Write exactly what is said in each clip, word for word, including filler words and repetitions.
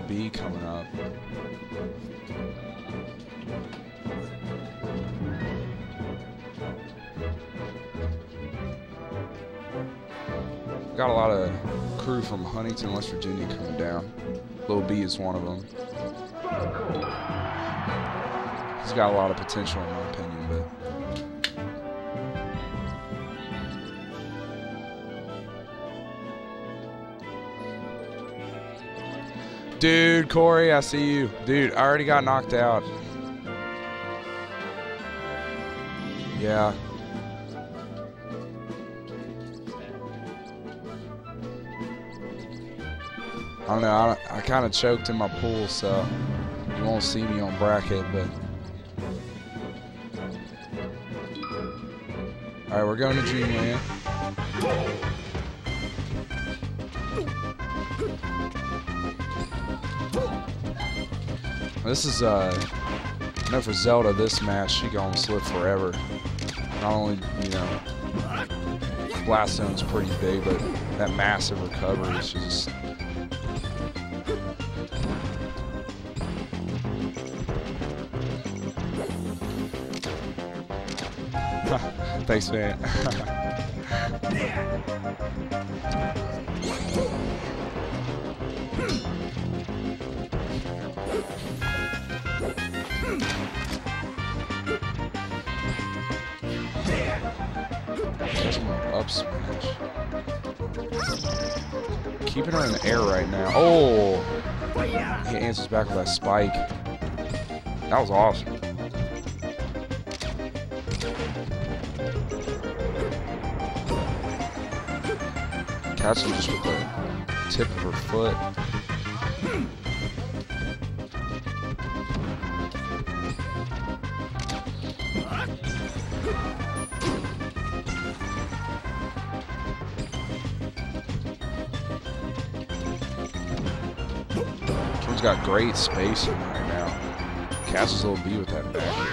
B coming up. Got a lot of crew from Huntington, West Virginia coming down. Lil B is one of them. He's got a lot of potential in my opinion, but dude, Corey, I see you. Dude, I already got knocked out. Yeah. I don't know, I, I kind of choked in my pool, so you won't see me on bracket, but. All right, we're going to Dreamland. This is, uh, I know for Zelda, this match, she gonna slip forever. Not only, you know, Blast Zone's pretty big, but that massive recovery is just. Thanks, man. Up smash. Keeping her in the air right now. Oh! He answers back with that spike. That was awesome. Catching just with the tip of her foot. Kim's got great spacing right now. Catches Lil B with that back air.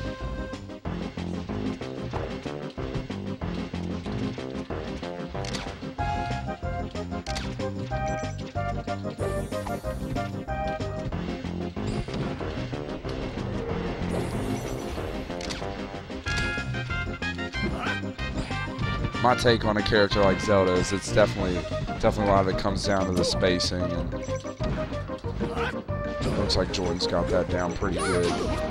My take on a character like Zelda is it's definitely definitely a lot of it comes down to the spacing, and it looks like Jordan's got that down pretty good.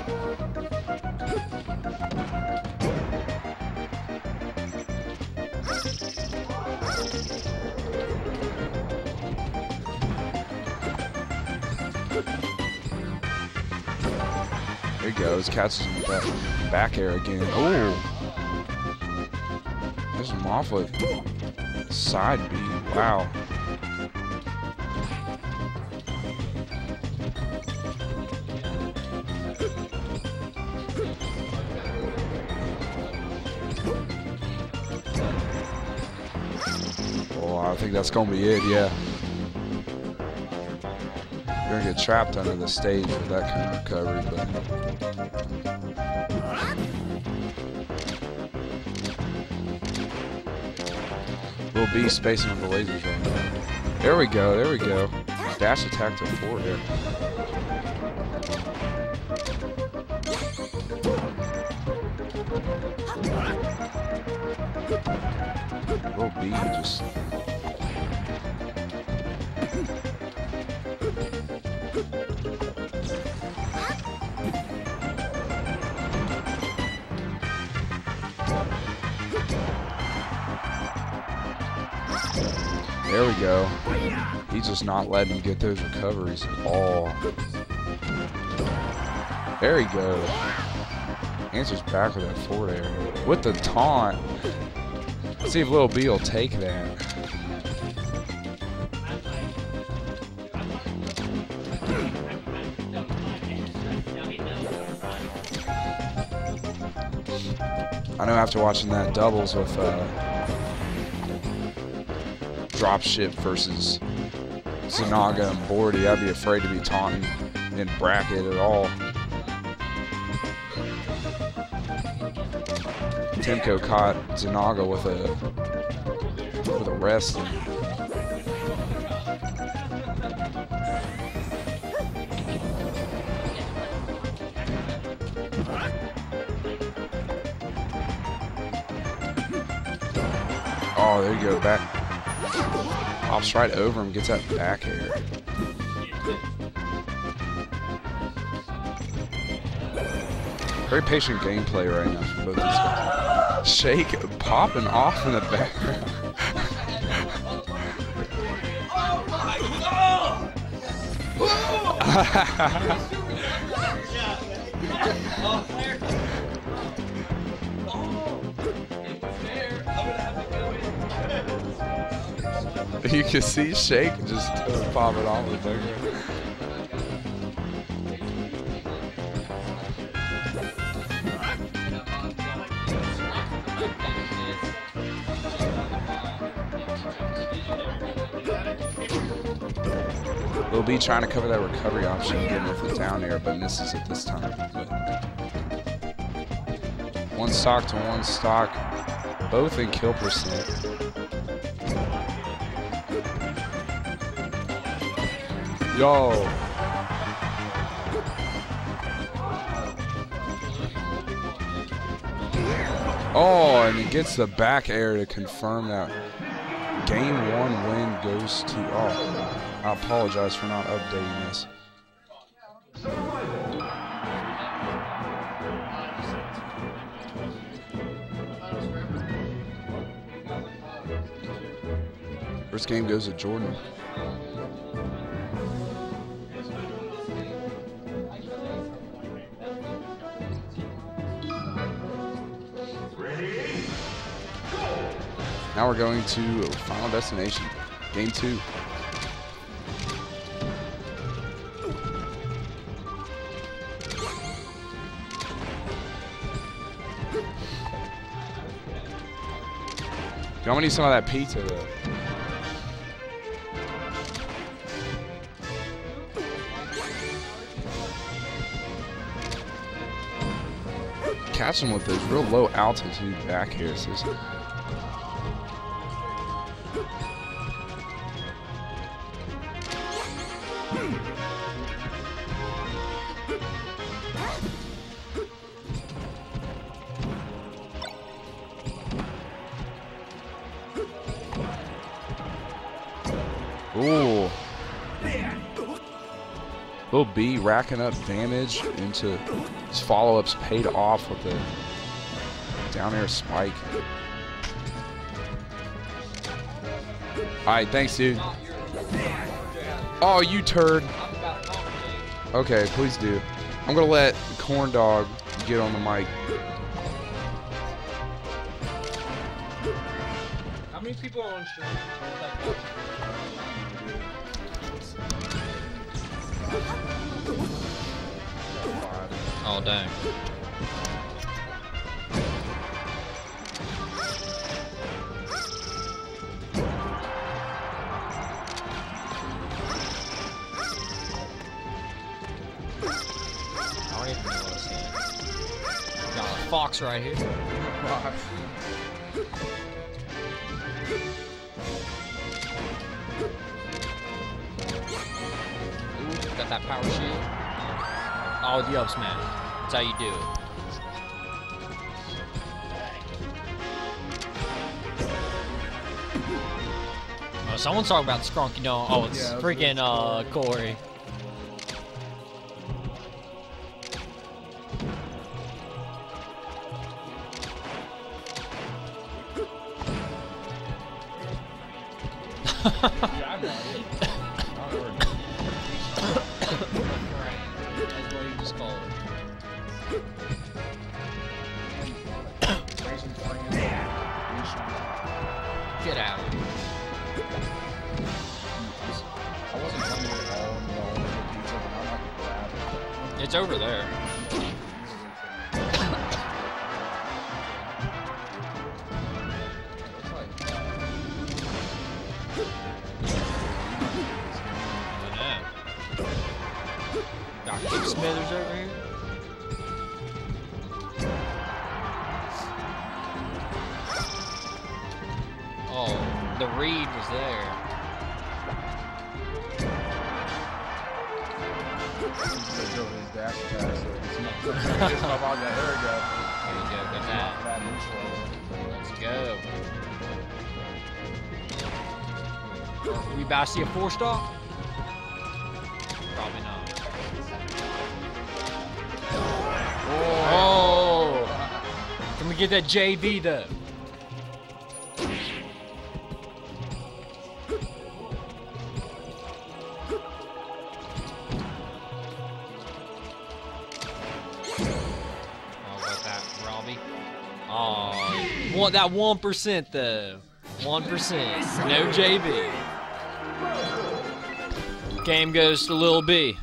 There he goes, catches him with that back air again. Oh! There's him off with side B. Wow. Oh, I think that's gonna be it, yeah. You're gonna get trapped under the stage with that kind of recovery, but. Lil B spacing with the lasers right now. There we go, there we go. Dash attack to four here. Lil B just. There we go. He's just not letting him get those recoveries at all. There he goes. Answers back with that forward air. With the taunt. Let's see if Lil B will take that. I know after watching that doubles with uh, Dropship versus Zanaga and Bordy, I'd be afraid to be taunting in bracket at all. Timko caught Zanaga with a with a rest. And Oh, there you go, back. Hops right over him, gets that back air. Very patient gameplay right now from both these guys. Shake popping off in the background. You can see Shake just uh, popping off in the background. Lil B trying to cover that recovery option, getting with the down air, but misses it this time. But one stock to one stock, both in kill percent. Yo. Oh, and he gets the back air to confirm that game one win goes to, oh, I apologize for not updating this. First game goes to Jordan. Now we're going to Final Destination, game two. I'm gonna need some of that pizza though. Catch him with those real low altitude back here. So ooh. Lil B racking up damage into his follow-ups paid off with the down air spike. Alright, thanks, dude. Oh, you turd. Okay, please do. I'm gonna let Corn Dog get on the mic. How many people are on stream? Oh, dang. I don't even know what it's in. Got a fox right here. Ooh, got that power shield. Oh, the up smash. That's how you do it. Oh, someone's talking about Scrunky Dog. Oh, it's yeah, freaking uh, Corey. Get out. I wasn't coming here at all and all the pizza, but I'm like glad. It's over there. Got Keith Smithers over here. Oh, the read was there. Let's go with his dash attack. So it's not just up on that. There we go. There you go. Got that. That neutral. Let's go. We about to see a four star? Probably not. Oh! Can we get that J V though? Oh, got that, Robbie. Oh, want that one percent though. One percent. No J V. Game goes to Lil B.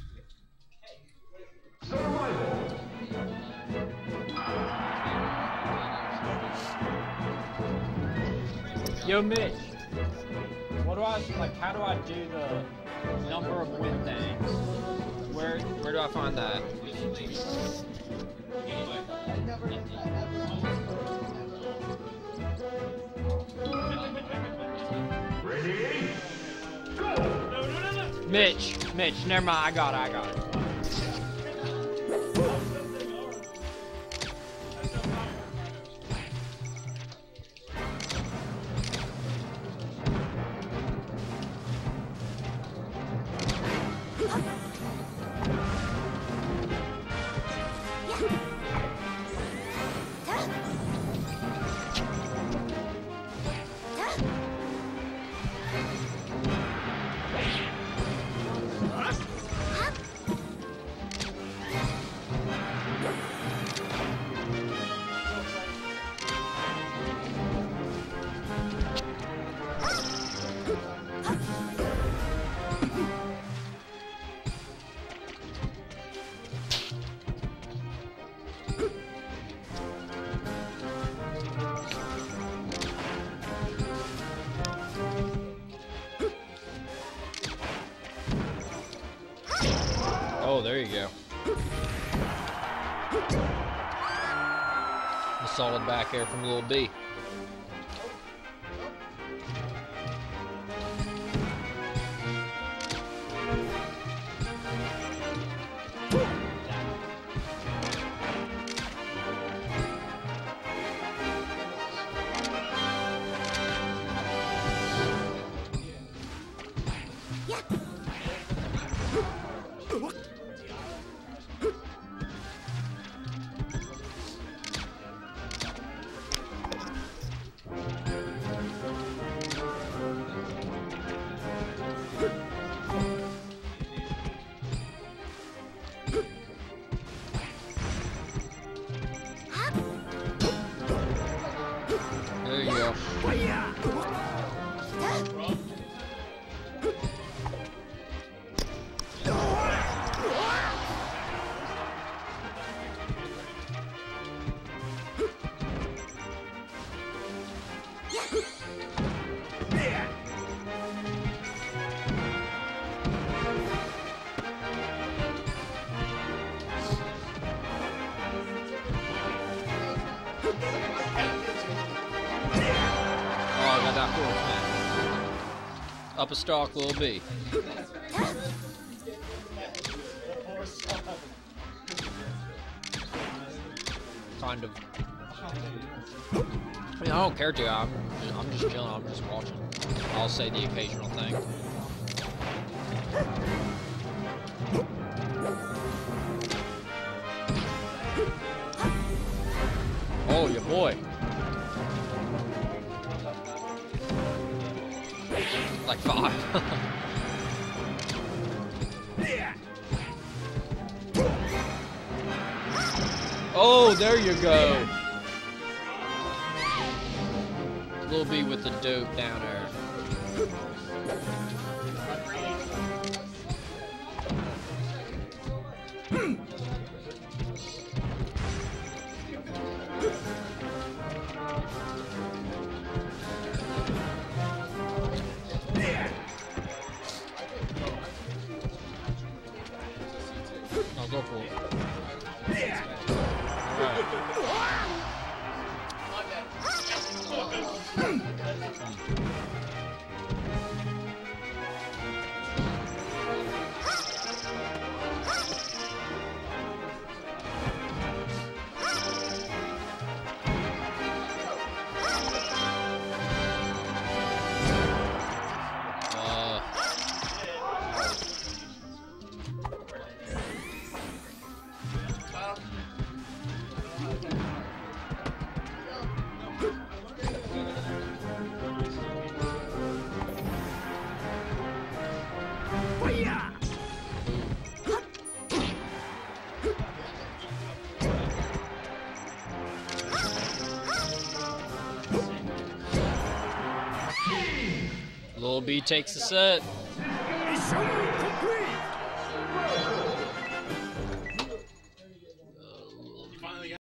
Yo, Mitch. What do I like? How do I do the number of win things? Where Where do I find that? Ready? Go! Mitch, Mitch, never mind. I got it. I got it. Oh, there you go. A solid back air from Lil B. There you go. Up a stalk, Lil B. Kind of. I mean, I don't care to. I'm, I'm just chilling. I'm just watching. I'll say the occasional thing. Oh, your boy. Like five. Oh, there you go. Lil B with the dope down there. I'll go for it. Lil B takes the set.